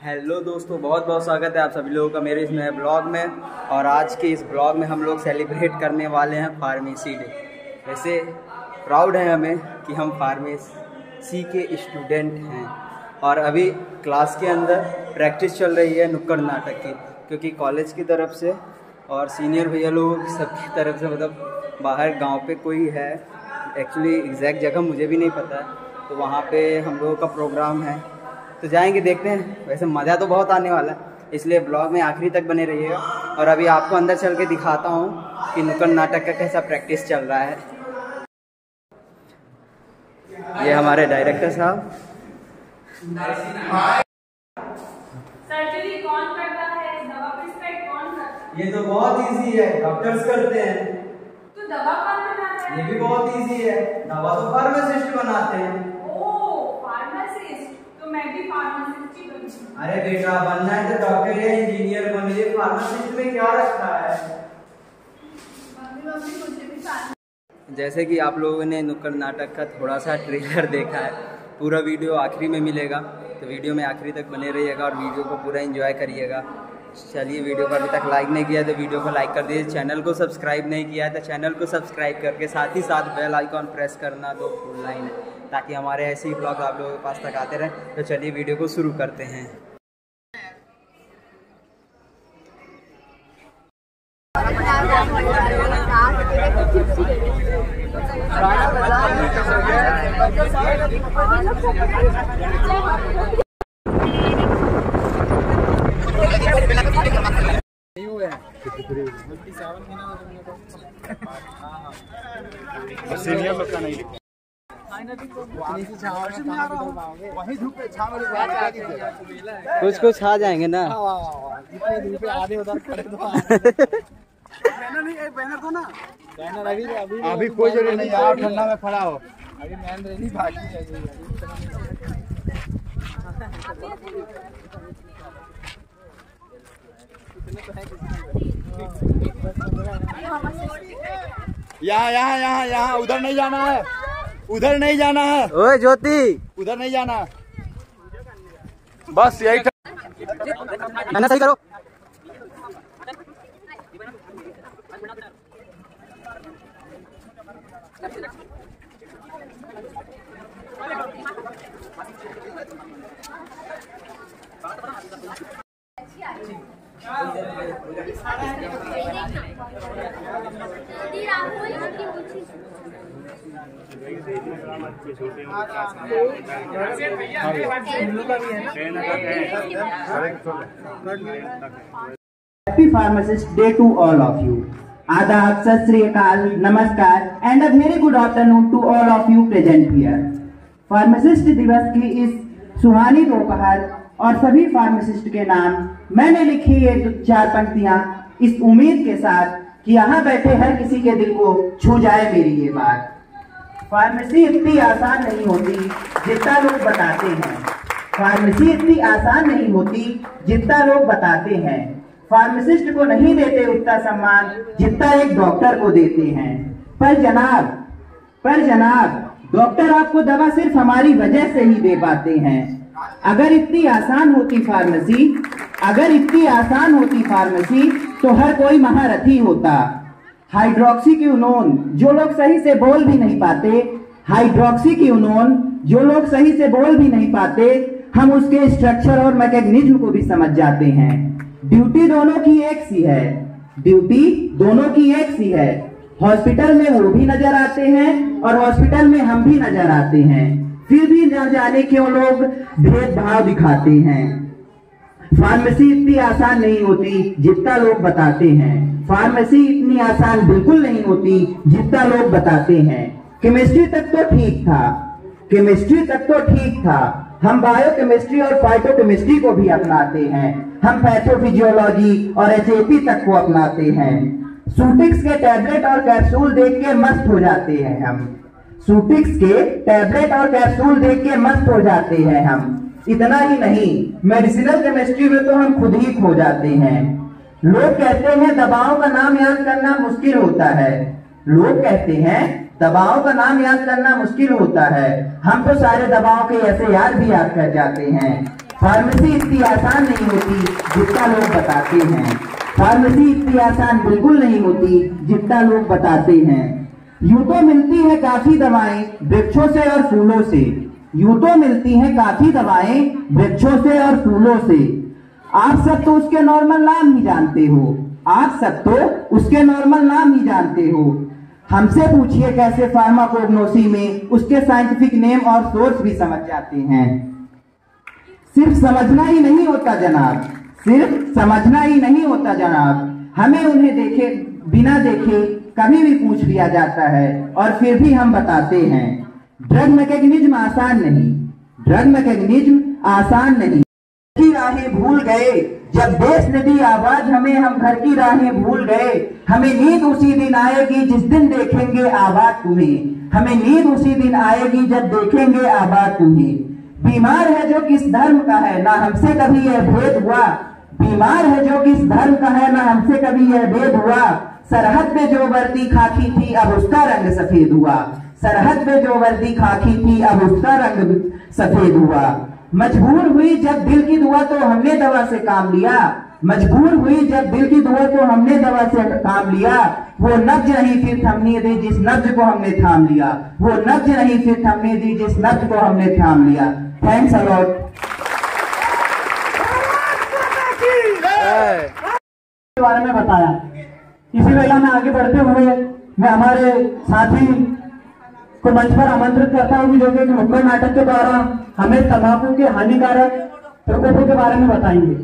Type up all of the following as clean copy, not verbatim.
Hello दोस्तों, बहुत बहुत स्वागत है आप सभी लोगों का मेरे इस नए ब्लॉग में। और आज के इस ब्लॉग में हम लोग सेलिब्रेट करने वाले हैं फार्मेसी डे। वैसे प्राउड है हमें कि हम फार्मेसी के स्टूडेंट हैं। और अभी क्लास के अंदर प्रैक्टिस चल रही है नुक्कड़ नाटक की, क्योंकि कॉलेज की तरफ से और सीनियर भैया लोग सबकी तरफ से, मतलब बाहर गाँव पे कोई है, एक्चुअली एग्जैक्ट जगह मुझे भी नहीं पता है, तो वहाँ पे हम लोगों का प्रोग्राम है, तो जाएंगे, देखते हैं। वैसे मज़ा तो बहुत आने वाला है, इसलिए ब्लॉग में आखिरी तक बने रहिएगा। और अभी आपको अंदर चल के दिखाता हूँ कि नुक्कड़ नाटक का कैसा प्रैक्टिस चल रहा है। ये हमारे डायरेक्टर साहब। सर्जरी कौन करता है, दवा प्रिस्क्राइब कौन करता है? ये तो बहुत इजी है, डॉक्टर्स करते हैं। तो दवा कौन बनाता है? ये भी बहुत इजी है, दवा तो फार्मासिस्ट बनाते हैं। मैं भी फार्मासिस्ट ही बनूंगी। अरे बेटा, बनना है तो डॉक्टर या इंजीनियर बनिए, फार्मासिस्ट में क्या रखा है। जैसे कि आप लोगों ने नुक्कड़ नाटक का थोड़ा सा ट्रेलर देखा है, पूरा वीडियो आखिरी में मिलेगा, तो वीडियो में आखिरी तक बने रहिएगा और वीडियो को पूरा एंजॉय करिएगा। चलिए, वीडियो को अभी तक लाइक नहीं किया तो वीडियो को लाइक कर दीजिए, चैनल को सब्सक्राइब नहीं किया है तो चैनल को सब्सक्राइब करके साथ ही साथ बेल आइकॉन प्रेस करना तो फुल लाइन है, ताकि हमारे ऐसे ही ब्लॉग आप लोगों के पास तक आते रहें। तो चलिए वीडियो को शुरू करते हैं। सीनियर लोग का नहीं, कुछ कुछ आ जाएंगे ना। जितने धूप आधे उधर खड़े तो बैनर नहीं, एक बैनर को ना, बैनर अभी कोई जरूरी नहीं, आप ठंडा में खड़ा हो, अभी मैन रेडी बाकी है। यहाँ उधर नहीं जाना है, उधर नहीं जाना है। ओए ज्योति, उधर नहीं जाना, बस यही है सही करो। Happy pharmacist day to all of you. आदाब, सत श्री अकाल, नमस्कार and a very good afternoon to all of you present here. Pharmacist दिवस की इस सुहानी दोपहर और सभी फार्मासिस्ट के नाम मैंने लिखी ये 4 पंक्तियां इस उम्मीद के साथ कि यहाँ बैठे हर किसी के दिल को छू जाए मेरी ये बात। फार्मेसी इतनी आसान नहीं होती जितना लोग बताते हैं। फार्मेसी इतनी आसान नहीं होती जितना लोग बताते हैं। फार्मासिस्ट को नहीं देते उतना सम्मान जितना एक डॉक्टर को देते हैं। पर जनाब, डॉक्टर आपको दवा सिर्फ हमारी वजह से ही दे पाते हैं। अगर इतनी आसान होती फार्मेसी तो हर कोई महारथी होता। हाइड्रोक्सीक्विनोन जो लोग सही से बोल भी नहीं पाते, हम उसके स्ट्रक्चर और मैकेनिज्म को भी समझ जाते हैं। ड्यूटी दोनों की एक सी है। हॉस्पिटल में वो भी नजर आते हैं और हॉस्पिटल में हम भी नजर आते हैं, फिर भी न जाने क्यों लोग भेदभाव दिखाते हैं। फार्मेसी इतनी आसान नहीं होती जितना लोग बताते हैं। फार्मेसी इतनी आसान बिल्कुल नहीं होती जितना लोग बताते हैं। केमिस्ट्री तक तो ठीक था। हम बायोकेमिस्ट्री और फाइटोकेमिस्ट्री को भी अपनाते हैं। हम पैथोफिजियोलॉजी और एचएपी तक को अपनाते हैं। सूटिक्स के टैबलेट और कैप्सूल देख के मस्त हो जाते हैं हम। इतना ही नहीं, मेडिसिनल केमिस्ट्री में तो हम खुद ही खो जाते हैं। लोग कहते हैं दवाओं का नाम याद करना मुश्किल होता है। हम तो सारे दबाव के ऐसे यार भी याद कर जाते हैं। फार्मेसी इतनी आसान नहीं होती जितना लोग बताते हैं। फार्मेसी इतनी आसान बिल्कुल नहीं होती जितना लोग बताते हैं। यूं तो मिलती है काफी दवाएं वृक्षों से और फूलों से, यूं तो मिलती है काफी दवाएं वृक्षों से और फूलों से। आप सब तो उसके नॉर्मल नाम ही जानते हो, आप सब तो उसके नॉर्मल नाम ही जानते हो। हमसे पूछिए कैसे फार्माकोग्नोसी में उसके साइंटिफिक नेम और सोर्स भी समझ जाते हैं। सिर्फ समझना ही नहीं होता जनाब, सिर्फ समझना ही नहीं होता जनाब, हमें उन्हें देखे बिना देखे कभी भी पूछ लिया जाता है और फिर भी हम बताते हैं। ड्रग मैकेनिज्म आसान नहीं, ड्रग मैकेनिज्म आसान नहीं। की राहें भूल गए जब देश ने दी आवाज हमें, हम घर की राहें भूल गए। हमें नींद उसी दिन आएगी जिस दिन देखेंगे आबाद तुम्हें, हमें नींद उसी दिन आएगी जब देखेंगे आबाद तुम्हें। बीमार है जो किस धर्म का है ना हमसे कभी यह भेद हुआ, बीमार है जो किस धर्म का है ना हमसे कभी यह भेद हुआ। सरहद पे जो वर्दी खाकी थी अब उसका रंग सफेद हुआ, सरहद पे जो वर्दी खाकी थी अब उसका रंग सफेद हुआ। मजबूर हुई जब दिल की दुआ तो हमने दवा से काम लिया, मजबूर हुई जब दिल की दुआ तो हमने दवा से काम लिया। वो नब्ज नहीं फिर थमने दी जिस नब्ज को हमने थाम लिया, वो नब्ज नहीं फिर थमने दी जिस नब्ज को हमने थाम लिया। Thanks a lot. के बारे में बताया। इसी वेला में आगे बढ़ते हुए मैं हमारे साथी को मंच पर आमंत्रित करता हूँ जो कि नुक्कड़ नाटक के द्वारा हमें तंबाकू के हानिकारक प्रकोपों के बारे में बताएंगे।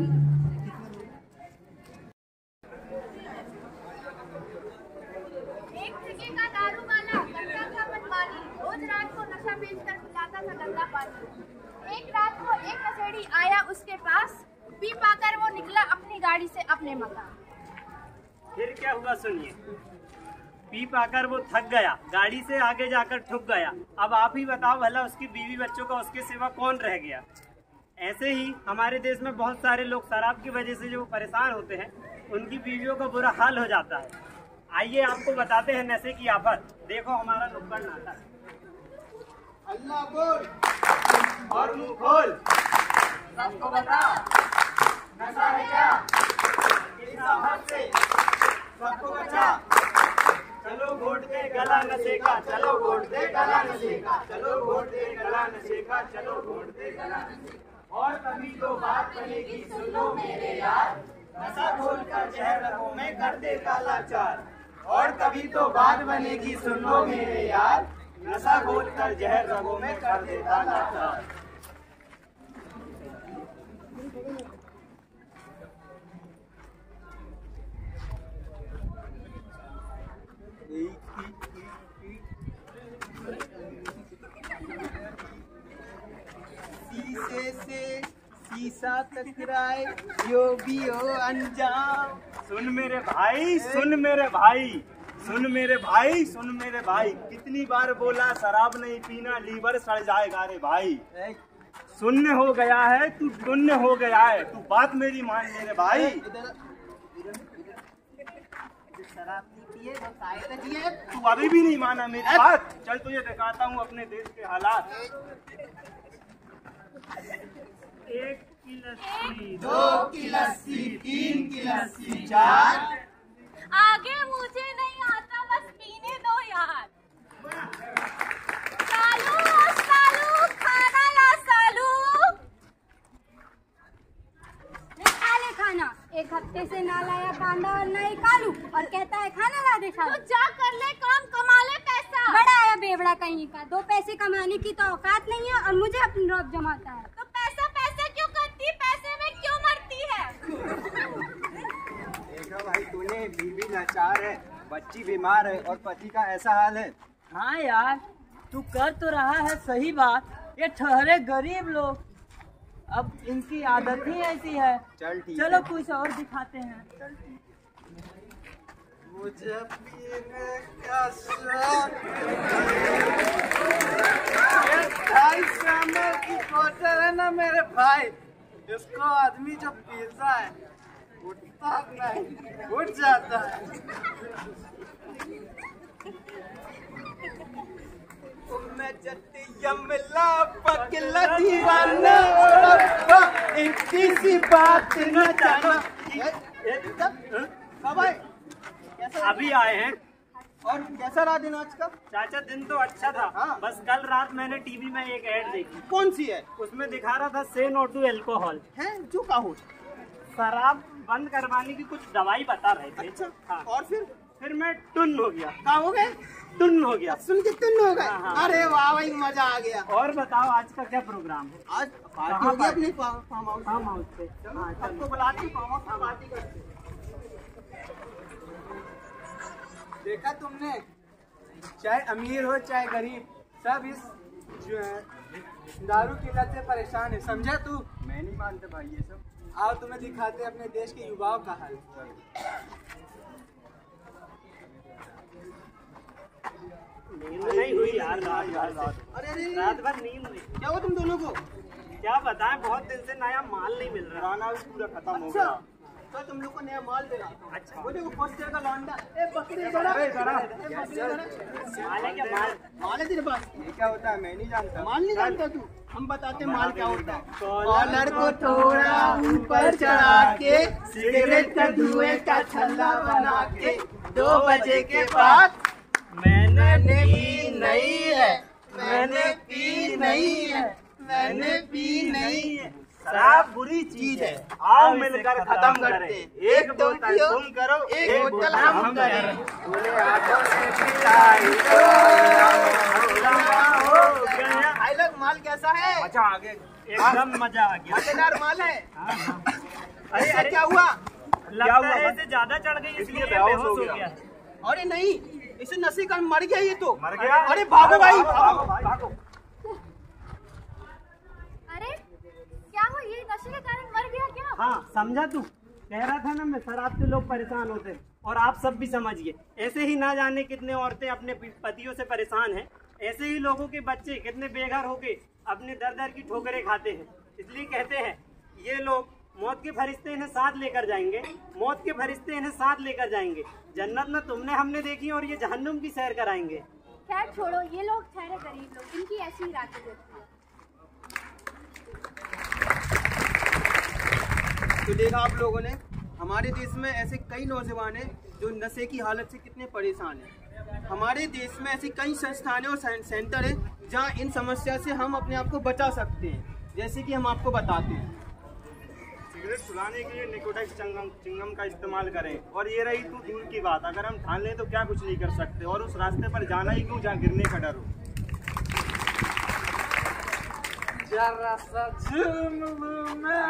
एक ठेके का दारू वाला करता था मनमानी, रोज रात को नशा बेचकर पिलाता था गंदा पानी। एक रात को एक नशेड़ी आया उसके पास, पी पाकर वो निकला अपनी गाड़ी से अपने मकान। फिर क्या हुआ सुनिए। पी पाकर वो थक गया, गाड़ी से आगे जाकर ठुक गया। अब आप ही बताओ भला उसकी बीवी बच्चों का उसके सिवा कौन रह गया। ऐसे ही हमारे देश में बहुत सारे लोग शराब की वजह से जो परेशान होते हैं उनकी बीवियों का बुरा हाल हो जाता है। आइए आपको बताते हैं नशे की आफत। देखो हमारा नुक्कड़ नाटक। अल्लाह बोल और मुंह खोल, सबको बता नशा है क्या, इस आफत से सबको बचा। चलो घोट दे गला नशे का, चलो घोट दे गला नशे का, चलो घोट दे गला नशे का, चलो घोट दे गला नशे का। और तभी तो बात बनेगी सुन लो मेरे यार, नशा घोलकर जहर रगों में कर दे कालाचार। और तभी तो बात बनेगी सुन लो मेरे यार, नशा घोलकर जहर रगों में कर दे कालाचार। शीशे से शीशा टकराए जो भी हो अंजाम। सुन मेरे भाई, सुन मेरे भाई, सुन मेरे भाई, सुन मेरे भाई, कितनी बार बोला शराब नहीं पीना लीवर सड़ जाएगा रे भाई। शून्य हो गया है तू, शून्य हो गया है तू, बात मेरी मान ले रे भाई। शराब नहीं पिए वो खाए तो जिए, तू अभी भी नहीं माना मेरी बात। चल तुझे दिखाता हूँ अपने देश के हालात। एक की लस्सी, दो की लस्सी, तीन की लस्सी, चार। आगे मुझे नहीं आता बस पीने दो यार। सालू सालू खाना ला सालू। खा ले खाना, एक हफ्ते से ना लाया कांदा और ना ही कालू और कहता है खाना ला दे सालू। तो जा कर ले काम, कमा ले पैसा। बड़ा आया बेवड़ा कहीं का, दो पैसे कमाने की तो औकात नहीं है और मुझे अपनी रौब जमाता है। तो पैसा पैसा क्यों करती, पैसे में क्यों मरती है। देखा भाई तूने, बीवी लाचार है, बच्ची बीमार है और पति का ऐसा हाल है। हाँ यार, तू कर तो रहा है सही बात, ये ठहरे गरीब लोग, अब इनकी आदत ही ऐसी है। चल ठीक चलो है। कुछ और दिखाते हैं। मुझे पीने का शौक, 250 ml की बोतल है ना मेरे भाई, इसको आदमी जब पीता है उठता नहीं, उठ जाता है। मैं जति यमला पगला दीवाना इतनी सी बात न जाना। भाई अभी आए हैं। और कैसा रहा दिन आज का? चाचा दिन तो अच्छा था। हाँ। बस कल रात मैंने टीवी में एक ऐड देखी। कौन सी है? उसमें दिखा रहा था से नो टू एल्कोहल। है जो का हो शराब बंद करवाने की कुछ दवाई बता रहे थे। अच्छा हाँ। और फिर मैं टुन हो गया। कहा हो गए? टुन हो गया। सुन के तुम हो गए? हाँ, हाँ। अरे वाह भाई मजा आ गया। और बताओ आज का क्या प्रोग्राम है? आज पार्टी होगी अपनी फार्म हाउस। फार्म हाउस पे। हाँ, सबको बुलाते फार्म हाउस में पार्टी करते। देखा तुमने, चाहे अमीर हो चाहे गरीब, सब इस जो है दारू की लत से परेशान है। समझा तू? मैं नहीं मानता भाई ये सब। आओ तुम्हें दिखाते अपने देश के युवाओं का हाल। नींद नहीं हुई यार रात भर। अरे रात भर नींद नहीं। क्या हुआ तुम दोनों को? क्या बताएं, बहुत दिन से नया माल नहीं मिल रहा। गाना भी पूरा खत्म हो गया। तो तुम लोग को नया माल दे रहा। अच्छा। वो देखो फर्स्ट ईयर का लौंडा। ए बकरी जरा। माल है क्या? माल माल है तेरे पास? ये क्या होता है? मैं नहीं जानता। माल नहीं जानता तू? हम बताते माल क्या होता है। कॉलर को थोड़ा ऊपर चढ़ा के सिगरेट का धुएं का छल्ला बना के 2 बजे के बाद मैंने पी नहीं है, मैंने पी नहीं है, मैंने पी नहीं है। शराब बुरी चीज है, आओ मिलकर खत्म करते। एक बोतल तुम करो, एक बोतल हम करें। बोले हाथों से पिटाई भाई लोग। माल कैसा है? मजा आ गया, एकदम मजा आ गया। मजेदार माल है। अरे अरे क्या हुआ? लगता है इसे ज्यादा चढ़ गई इसलिए बेहोश हो गया। अरे नहीं, इसे नशे का मर गया ये तो। मर गया? अरे भागो भाई, भागो। अरे क्या हो, ये नशे के कारण मर गया क्या? हाँ समझा तू? कह रहा था ना मैं, शराब से लोग परेशान होते हैं और आप सब भी समझिए। ऐसे ही ना जाने कितने औरतें अपने पतियों से परेशान हैं। ऐसे ही लोगों के बच्चे कितने बेघर होके अपने दर दर की ठोकरें खाते हैं। इसलिए कहते हैं ये लोग मौत के फरिश्ते इन्हें साथ लेकर जाएंगे, मौत के फरिश्ते इन्हें साथ लेकर जाएंगे। जन्नत न तुमने हमने देखी और ये जहन्नुम की सैर कराएंगे। खैर छोड़ो, ये लोग ठहरे गरीब लोग, इनकी ऐसी ही रातें होती हैं। तो देखा आप लोगों ने, हमारे देश में ऐसे कई नौजवान हैं जो नशे की हालत से कितने परेशान हैं। हमारे देश में ऐसी कई संस्थानें और सेंटर हैं जहां इन समस्या से हम अपने आप को बचा सकते हैं। जैसे कि हम आपको बताते हैं, सिगरेट सुलाने के लिए निकोटेक्स चिंगम का इस्तेमाल करें। और ये रही तू दूर की बात, अगर हम ठान लें तो क्या कुछ नहीं कर सकते, और उस रास्ते पर जाना ही क्यों जहाँ गिरने का डर हो। जरा सा झूम लूं मैं,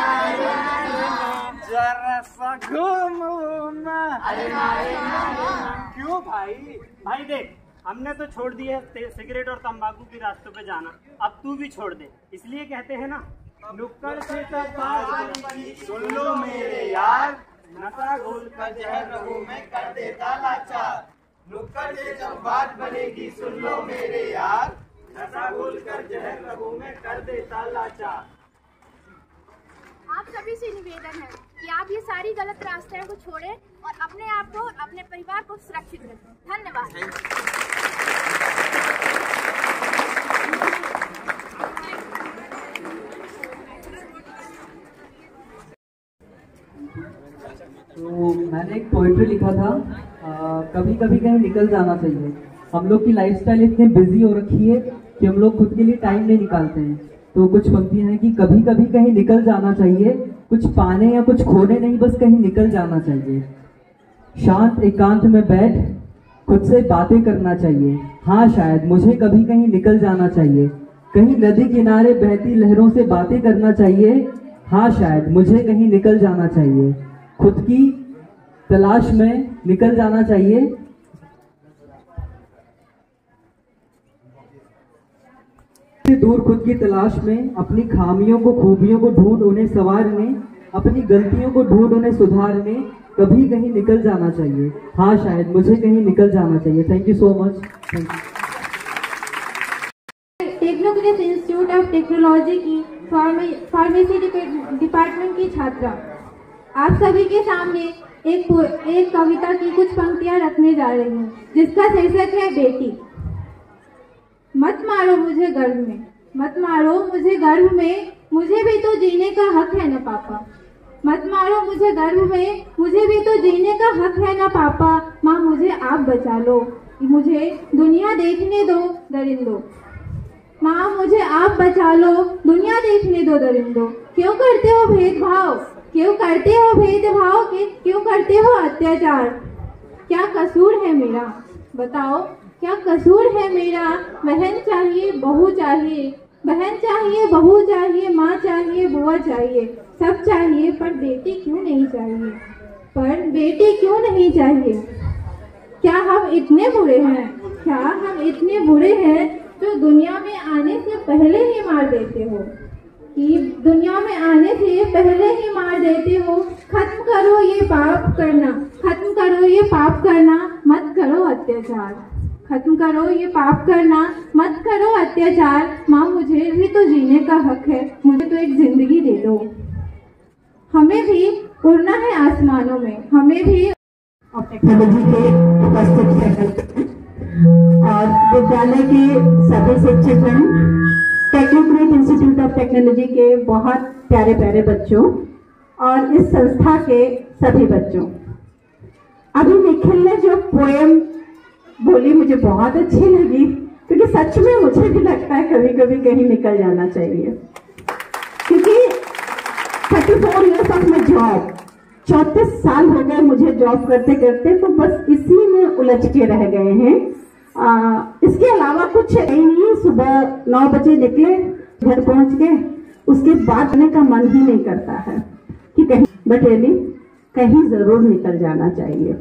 जरा सा घूम लूं मैं। क्यों भाई? भाई देख, हमने तो छोड़ दिया है सिगरेट और तंबाकू की रास्तों पे जाना, अब तू भी छोड़ दे। इसलिए कहते हैं ना, नुक्कड़ से सुन लो मेरे यार, नशा घोल कर जहर रहूं मैं कर देता लाचार। नुक्कड़ से जब बात बनेगी सुन लो मेरे यार, नशा घोल कर जहर रहूं मैं कर देता लाचार। आप सभी से निवेदन है कि आप ये सारी गलत रास्ते को छोड़ें और अपने आप को और अपने परिवार को सुरक्षित रखें। धन्यवाद। तो मैंने एक पोइट्री लिखा था, कभी कभी कहीं निकल जाना चाहिए। हम लोग की लाइफस्टाइल इतनी बिजी हो रखी है कि हम लोग खुद के लिए टाइम नहीं निकालते हैं। तो कुछ पंक्तियां हैं कि कभी कभी कहीं निकल जाना चाहिए, कुछ पाने या कुछ खोने नहीं, बस कहीं निकल जाना चाहिए। शांत एकांत में बैठ खुद से बातें करना चाहिए। हाँ शायद मुझे कभी कहीं निकल जाना चाहिए, कहीं नदी किनारे बहती लहरों से बातें करना चाहिए। हाँ शायद मुझे कहीं निकल जाना चाहिए, खुद की तलाश में निकल जाना चाहिए। दूर खुद की तलाश में अपनी खामियों को खूबियों को ढूंढ उन्हें संवारने, अपनी गलतियों को ढूंढ उन्हें सुधारने कभी कहीं निकल जाना चाहिए। हाँ शायद मुझे कहीं निकल जाना चाहिए। Thank you so much. Thank you. Technocrats institute of technology की फार्मेसी डिपार्टमेंट की छात्रा आप सभी के सामने एक कविता की कुछ पंक्तियां रखने जा रही हूँ, जिसका शीर्षक है बेटी। मत मारो मुझे गर्भ में, मत मारो मुझे गर्भ में, मुझे भी तो जीने का हक है ना पापा। मत मारो मुझे गर्भ में, मुझे भी तो जीने का हक है ना पापा। माँ मुझे आप बचा लो, मुझे दुनिया देखने दो दरिंदो। माँ मुझे आप बचा लो, दुनिया देखने दो दरिंदो। क्यों करते हो भेदभाव, क्यों करते हो भेदभाव, क्यों करते हो अत्याचार। क्या कसूर है मेरा, बताओ क्या कसूर है मेरा। बहन चाहिए बहू चाहिए, बहन चाहिए बहू चाहिए, माँ चाहिए बुआ चाहिए, सब चाहिए पर बेटी क्यों नहीं चाहिए, पर बेटी क्यों नहीं चाहिए। क्या हम इतने बुरे हैं, क्या हम इतने बुरे हैं जो दुनिया में आने से पहले ही मार देते हो, कि दुनिया में आने से पहले ही मार देते हो। खत्म करो ये पाप करना, खत्म करो ये पाप करना, मत करो अत्याचार। खत्म करो ये पाप करना, मत करो अत्याचार। माँ मुझे भी तो जीने का हक है, मुझे तो एक जिंदगी दे दो। हमें भी उड़ना है आसमानों में, हमें भी टेक्नोलॉजी के उपस्थित फैकल्टी और विद्यालय के सभी शिक्षकगण, टेक्नोक्रेट इंस्टीट्यूट ऑफ टेक्नोलॉजी के बहुत प्यारे प्यारे बच्चों और इस संस्था के सभी बच्चों। अभी निखिल ने जो पोएम बोली मुझे बहुत अच्छी लगी, क्योंकि सच में मुझे भी लगता है कभी कभी कहीं निकल जाना चाहिए, क्योंकि 34 ईयर्स ऑफ माई जॉब, 34 साल हो गए मुझे जॉब करते करते, तो बस इसी में उलझ के रह गए हैं। इसके अलावा कुछ नहीं। सुबह 9 बजे निकले, घर पहुंच गए, उसके बाद आने का मन ही नहीं करता है कि कहीं, बट रियली कहीं जरूर निकल जाना चाहिए।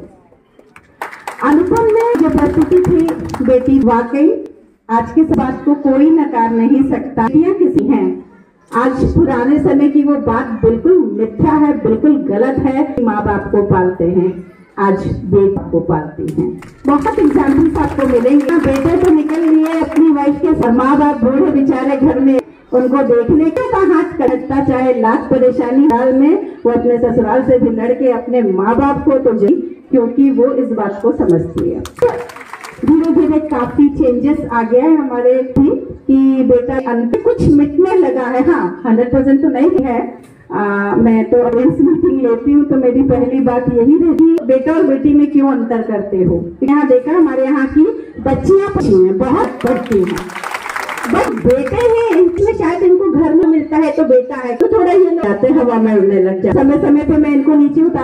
अनुपम में जो प्रस्तुति थी बेटी, वाकई आज की बात को कोई नकार नहीं सकता। बेटियां किसी हैं, आज पुराने समय की वो बात बिल्कुल मिथ्या है, बिल्कुल गलत है। माँ बाप को पालते हैं, आज बेटा को पालती हैं। बहुत एग्जाम्पल्स आपको मिलेंगे। बेटे तो निकल लिए अपनी वाइफ के, माँ बाप बूढ़े बेचारे घर में, उनको देखने का हाथ करता, चाहे लाख परेशानी हाल में वो अपने ससुराल से भी लड़के अपने माँ बाप को तो जी, क्योंकि वो इस बात को समझती है। धीरे धीरे काफी चेंजेस आ गया है हमारे भी, कि बेटा अंत कुछ मिटने लगा है। हाँ 100% तो नहीं है। मैं तो अवेयरनेस मीटिंग लेती हूँ, तो मेरी पहली बात यही रहती है, बेटा और बेटी में क्यों अंतर करते हो। यहाँ देखा हमारे यहाँ की बच्चियां बहुत पढ़ती हैं, बस बेटे हैं, इसमें शायद इनको घर में मिलता है तो बेटा है, तो थोड़ा ये जाते हवा में उड़ने लग जाए। समय समय पे मैं इनको नीचे उतार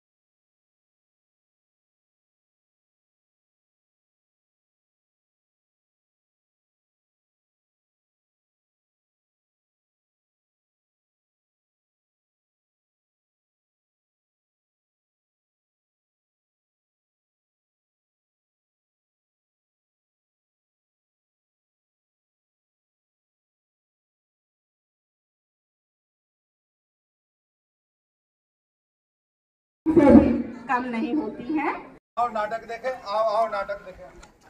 से भी कम नहीं होती है। आओ नाटक देखें, आओ नाटक देखें।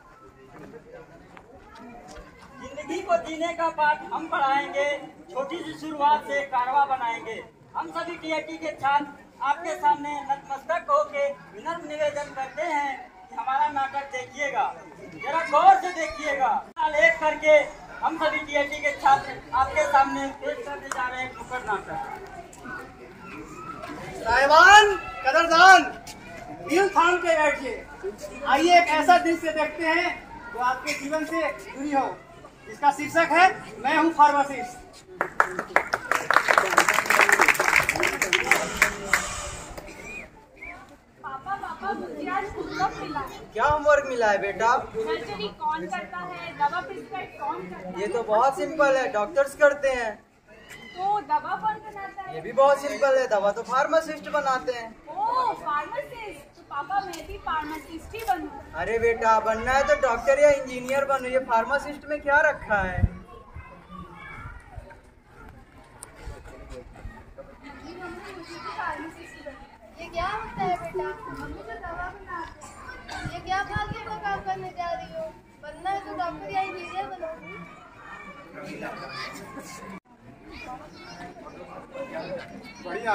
जिंदगी को जीने का पाठ हम पढ़ाएंगे, छोटी सी शुरुआत से कारवा बनाएंगे। हम सभी टीएटी के छात्र आपके सामने नतमस्तक होके विनम्र निवेदन करते हैं कि हमारा नाटक देखिएगा, जरा गौर से देखिएगा। एक करके हम सभी टीएटी के छात्र आपके सामने पेश करने जा रहे हैं नुक्कड़ नाटक। साहिबान कदरदान, दिल थाम के बैठिए। आइए एक ऐसा दृश्य देखते हैं जो आपके जीवन से जुड़ी हो, जिसका शीर्षक है मैं हूँ फार्मासिस्ट। पापा मुझे आज होमवर्क मिला है। क्या होमवर्क मिला है बेटा? सर्जरी कौन करता है, दवा प्रिस्क्राइब कौन करता है? ये तो बहुत सिंपल है, डॉक्टर्स करते हैं। तो दवा कौन बनाता है? ये भी बहुत सिंपल है, दवा तो फार्मासिस्ट बनाते हैं। ओह फार्मासिस्ट, तो पापा मैं भी फार्मासिस्ट ही बनूं। अरे बेटा बनना है तो डॉक्टर या इंजीनियर बनो, ये फार्मासिस्ट में क्या रखा है? ये क्या होता है बेटा? मम्मी तो दवा बनाते हैं। ये क्या फालतू का काम करने जा रही हो? बनना है तो डॉक्टर या इंजीनियर बनो। बढ़िया।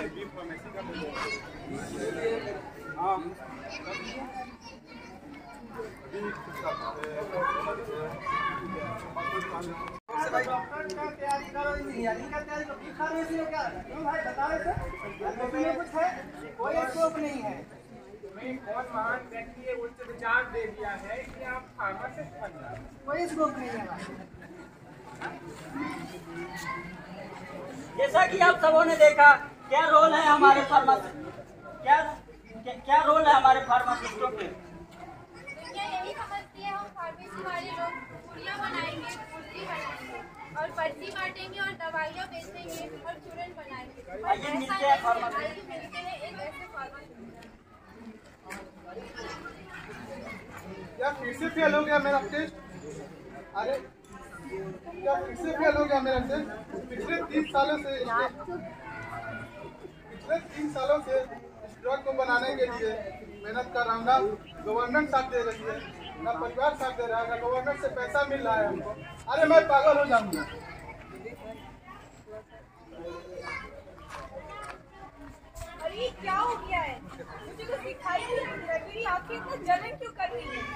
हाँ तैयारी करो, इंजीनियरिंग का तैयारी करो, खा रहे हो क्या? क्यों भाई बता रहे थे? कुछ है, कोई स्कोप नहीं है। बहुत महान व्यक्ति है, उच्च विचार दे दिया है कि आप फार्मासिस्ट बन जाए, कोई स्कोप नहीं है। जैसा कि आप सबों ने देखा, क्या रोल है हमारे फार्मासिस्ट, क्या रोल है हमारे फार्मासिस्टों के? दुनिया यही समझती है हम फार्मेसी वाले लोग पुड़िया बनाएंगे, कुल्फी बनाएंगे और पर्ची बांटेंगे और दवाइयाँ बेचेंगे और चूरन बनाएंगे। आइए मिलते हैं फार्मासिस्ट। आइए मिलते हैं एक ऐसे फार्मासिस्ट। क्या फिर से फेल हो गया मेरा टेस्ट? अरे क्या फिर से फेल हो गया मेरा टेस्ट? पिछले 3 सालों से इस ड्रग को बनाने के लिए मेहनत कर रहा हूँ। ना गवर्नमेंट साथ दे रही है, ना परिवार साथ दे रहा है, ना गवर्नमेंट से पैसा मिल रहा है हमको। अरे मैं पागल हो जाऊंगा। अरे क्या हो गया है? मुझे कुछ दिखाई नहीं दे रहा है। मेरी आंखें इतना जलन क्यों कर रही है?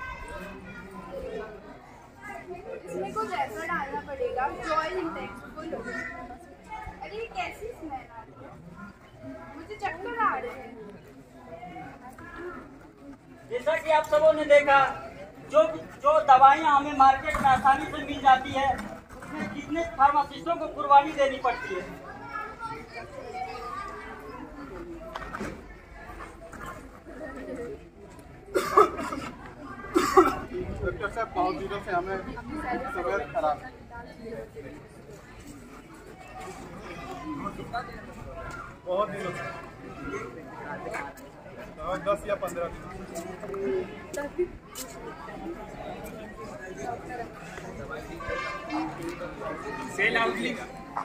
इसमें कुछ ऐसा डालना पड़ेगा जो ऑयल इंटेंसिव हो। अरे ये कैसी स्मेल आ रही है? मुझे चक्कर आ रहे हैं। जैसा कि आप सबों ने देखा, जो दवाइयाँ हमें मार्केट में आसानी से मिल जाती है, उसमें कितने फार्मासिस्टों को कुर्बानी देनी पड़ती है। डॉक्टर साहब बहुत दिनों से हमें तबीयत खराब है। बहुत दिनों से 10 या 15 दिन सेल आउट लेगा।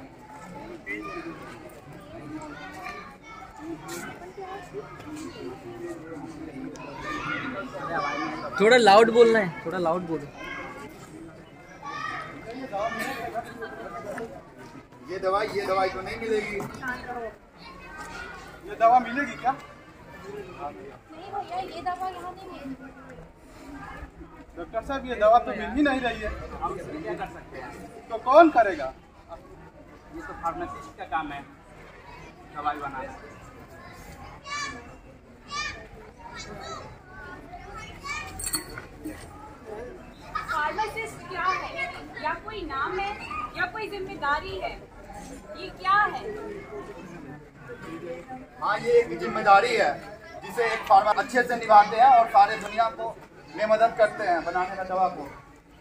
थोड़ा लाउड बोलना है, थोड़ा लाउड बोलो। ये दवाई तो नहीं मिलेगी। ये दवा मिलेगी क्या? नहीं भैया, ये दवा यहाँ नहीं मिलेगी। डॉक्टर साहब ये दवा तो मिल ही नहीं रही है। हम इसमें क्या कर सकते हैं? तो कौन करेगा? ये तो फार्मासिस्ट का काम है, दवाई बनाना। फार्मासिस्ट क्या है? या कोई नाम है या कोई जिम्मेदारी है? ये क्या है? हाँ, ये एक जिम्मेदारी है जिसे एक फार्मा अच्छे से निभाते हैं और सारे दुनिया को में मदद करते हैं बनाने में दवा को।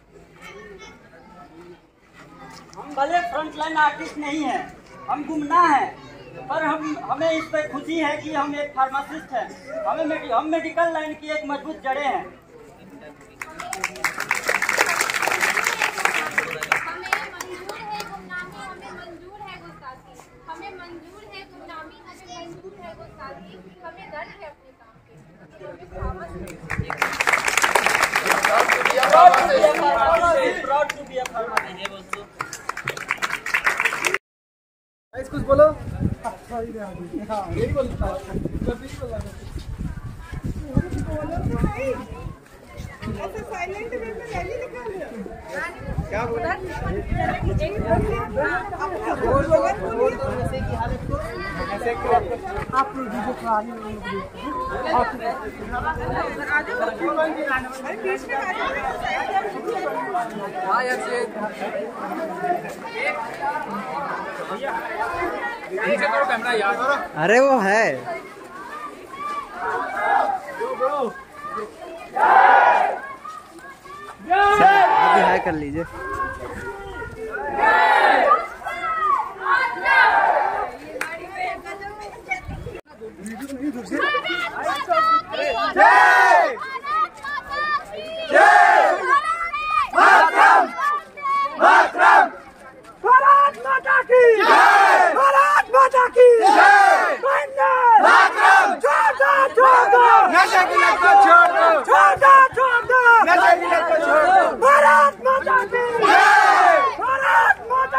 हम भले फ्रंटलाइन आर्टिस्ट नहीं हैं, हम गुमनाह हैं, पर हमें इस पर खुशी है कि हम एक फार्मासिस्ट हैं। हम मेडिकल लाइन की एक मजबूत जड़ें हैं। हमें दर्द है अपने काम के। कुछ बोलो। यही बोलता ऐसे साइलेंट वे में रैली निकाल रहे हो? क्या बोल रहे आप वीडियो चला रहे कैमरा। अरे वो है अभी हाय कर लीजिए। भारत माता की जय! भारत माता की जय! छोड़ दो नशे की लत को छोड़ दो, छोड़ दो नशे की लत को छोड़ दो। भारत माता की जय! भारत माता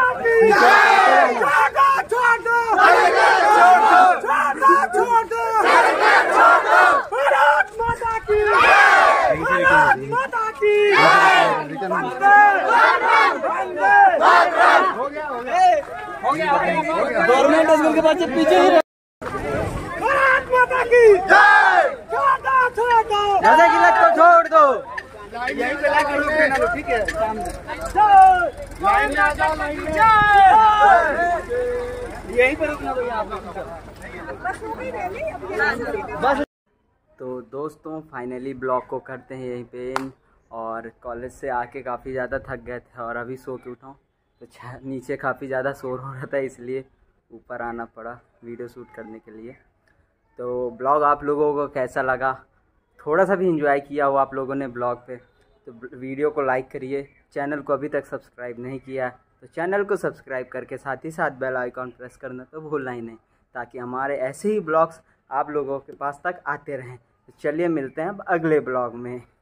गवर्नमेंट स्कूल के बच्चे पीछे ही भारत माता की जय। जैसे कि लग को छोड़ दो। यहीं पे लाकर रोक देना लो, ठीक है? लाइन में आ जाओ, लाइन में। यहीं पे रुकना भैया आप बस। तो दोस्तों फाइनली ब्लॉग को करते हैं यहीं पे एंड। और कॉलेज से आके काफ़ी ज़्यादा थक गए थे और अभी सो के उठाऊँ तो नीचे काफ़ी ज़्यादा शोर हो रहा था, इसलिए ऊपर आना पड़ा वीडियो शूट करने के लिए। तो ब्लॉग आप लोगों को कैसा लगा, थोड़ा सा भी एंजॉय किया हो आप लोगों ने ब्लॉग पे, तो वीडियो को लाइक करिए। चैनल को अभी तक सब्सक्राइब नहीं किया तो चैनल को सब्सक्राइब करके साथ ही साथ बेल आइकॉन प्रेस करना तो भूलना ही नहीं, ताकि हमारे ऐसे ही ब्लॉग्स आप लोगों के पास तक आते रहें। तो चलिए मिलते हैं अब अगले ब्लॉग में।